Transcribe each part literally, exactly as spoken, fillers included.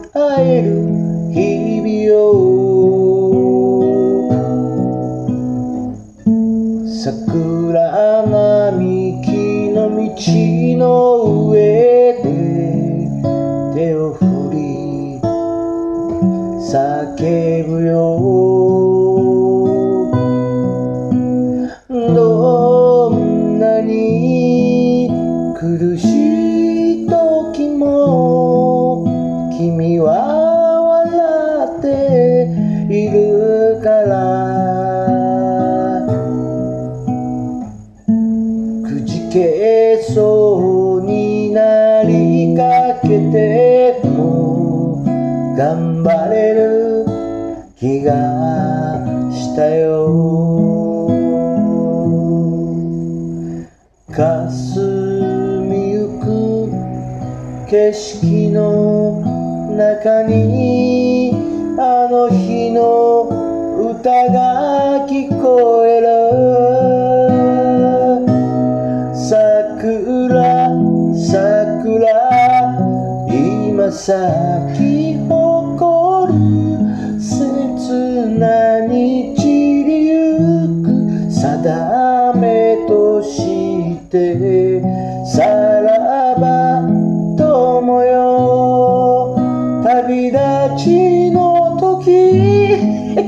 会える日々を桜並木の道の上で手を振り叫ぶよどんなに苦しい時も君は笑っているからくじけそうになりかけても頑張れる気がしたよ霞みゆく景色の中にあの日の歌が聞こえる桜桜今咲き誇る切なに散りゆく定めとしてさらば友よ旅立ちの時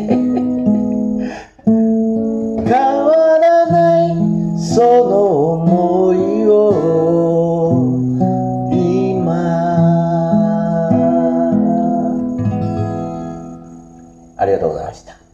変わらないその想いを今ありがとうございました。